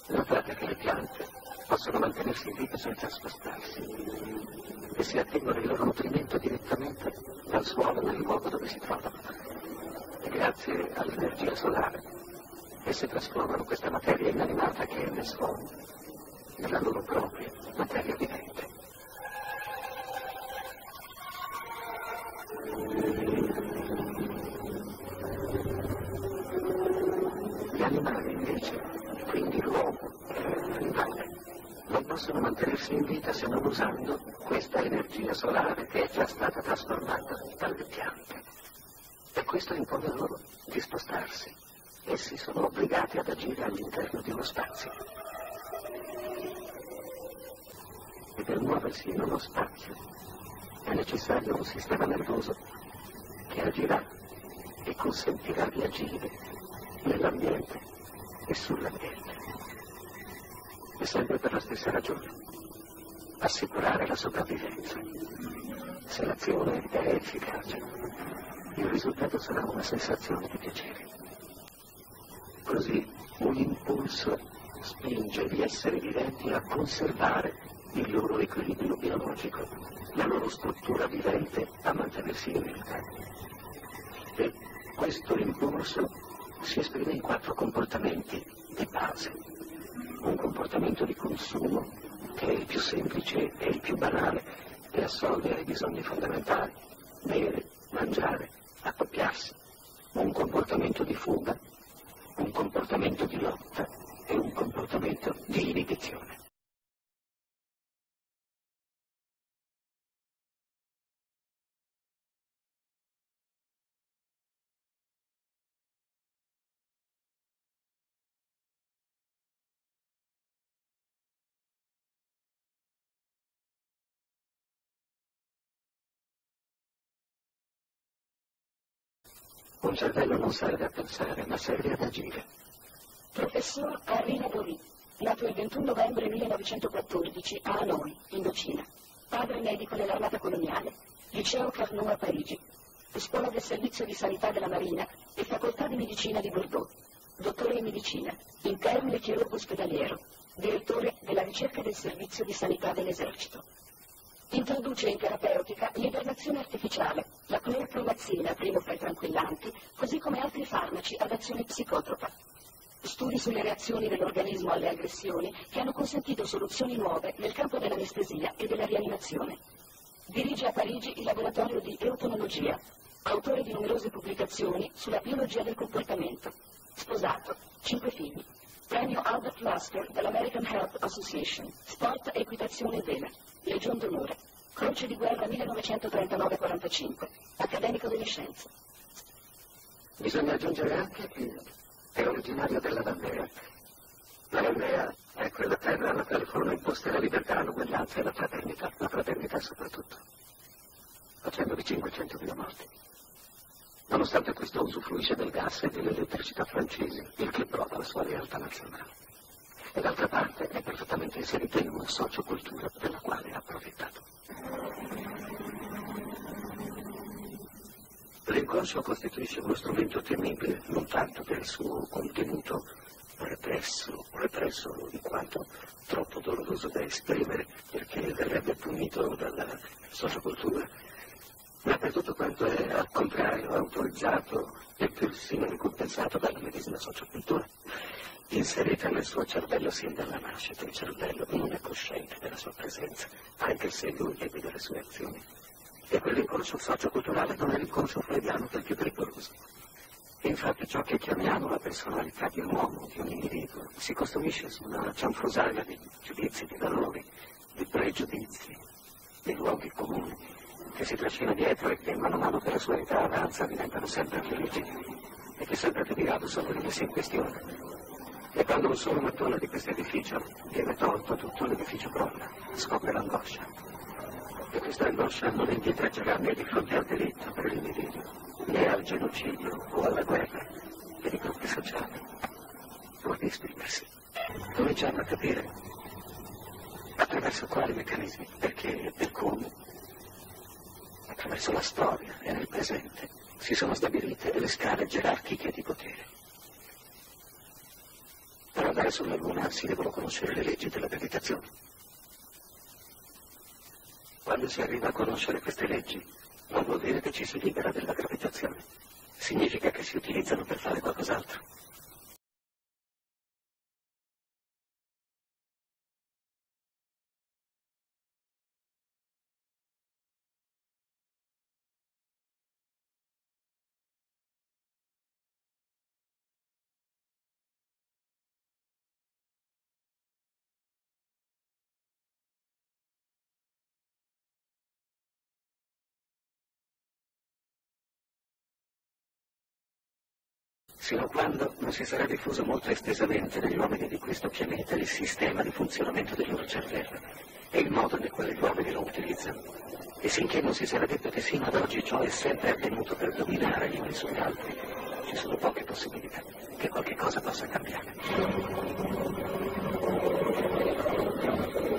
Notate che le piante possono mantenersi in vita senza spostarsi e si attengono il loro nutrimento direttamente dal suolo nel luogo dove si trovano. E grazie all'energia solare esse trasformano questa materia inanimata che è nel suolo nella loro propria materia vivente. Gli animali invece, quindi l'uomo e l'animale, non possono mantenersi in vita se non usando questa energia solare che è già stata trasformata dalle piante. E questo impone loro di spostarsi. Essi sono obbligati ad agire all'interno di uno spazio. E per muoversi in uno spazio è necessario un sistema nervoso che agirà e consentirà di agire nell'ambiente e sull'ambiente. E sempre per la stessa ragione: assicurare la sopravvivenza. Se l'azione è efficace, il risultato sarà una sensazione di piacere. Così un impulso spinge gli esseri viventi a conservare il loro equilibrio biologico, la loro struttura vivente a mantenersi in vita. E questo impulso si esprime in 4 comportamenti di base. Un comportamento di consumo, che è il più semplice e il più banale, e assolve ai bisogni fondamentali: bere, mangiare, accoppiarsi. Un comportamento di fuga, un comportamento di lotta e un comportamento di inibizione. Un cervello non serve a pensare, ma serve ad agire. Professor Henri Nabouri, nato il 21 novembre 1914 a Hanoi, Indocina. Padre medico nell'armata coloniale, liceo Carnot a Parigi, scuola del servizio di sanità della Marina e facoltà di medicina di Bordeaux. Dottore in medicina, interno e chirurgo ospedaliero, direttore della ricerca del servizio di sanità dell'esercito. Introduce in terapeutica l'ibernazione artificiale, la clorpromazina, primo fra i tranquillanti, così come altri farmaci ad azione psicotropa. Studi sulle reazioni dell'organismo alle aggressioni che hanno consentito soluzioni nuove nel campo dell'anestesia e della rianimazione. Dirige a Parigi il laboratorio di eutonologia, autore di numerose pubblicazioni sulla biologia del comportamento. Sposato, 5 figli. Premio Albert Lasker dall'American Health Association, Sport, Equitazione e Vela. Legion d'Onore, Croce di Guerra 1939-45, accademico delle scienze. Bisogna aggiungere anche che è originario della Valdea. La Valdea è quella terra alla quale furono imposte la libertà, l'uguaglianza e la fraternità soprattutto, facendovi 500.000 morti. Nonostante questo usufruisce del gas e dell'elettricità francesi, il che prova la sua lealtà nazionale. E d'altra parte è perfettamente inserito in una sociocultura della quale ha approfittato. L'inconscio costituisce uno strumento temibile non tanto per il suo contenuto represso in quanto troppo doloroso da esprimere, perché verrebbe punito dalla sociocultura, ma per tutto quanto è al contrario autorizzato e persino ricompensato dalla medesima sociocultura, inserita nel suo cervello sin dalla nascita. Il cervello non è cosciente della sua presenza, anche se lui guida le sue azioni. E quell'inconscio socioculturale non è l'inconscio freudiano, che è il più pericoloso. Infatti ciò che chiamiamo la personalità di un uomo, di un individuo, si costruisce su una cianfrusaglia di giudizi, di valori, di pregiudizi, di luoghi comuni, che si trascina dietro e che mano a mano che la sua età avanza diventano sempre più rigidi e che sempre più di rado sono rimessi in questione. E quando un solo mattone di questo edificio viene tolto, tutto l'edificio crolla, scopre l'angoscia. E questa angoscia non indietreggerà né di fronte al delitto per l'individuo, né al genocidio o alla guerra per i gruppi sociali, pur di esprimersi. Cominciamo a capire attraverso quali meccanismi, perché e come, attraverso la storia e nel presente, si sono stabilite le scale gerarchiche di potere. Però andare sulla Luna si devono conoscere le leggi della gravitazione. Quando si arriva a conoscere queste leggi, non vuol dire che ci si libera della gravitazione. Significa che si utilizzano per fare qualcos'altro. Sino a quando non si sarà diffuso molto estesamente negli uomini di questo pianeta il sistema di funzionamento del loro cervello e il modo nel quale gli uomini lo utilizzano, e finché non si sarà detto che sino ad oggi ciò è sempre avvenuto per dominare gli uni sugli altri, ci sono poche possibilità che qualche cosa possa cambiare.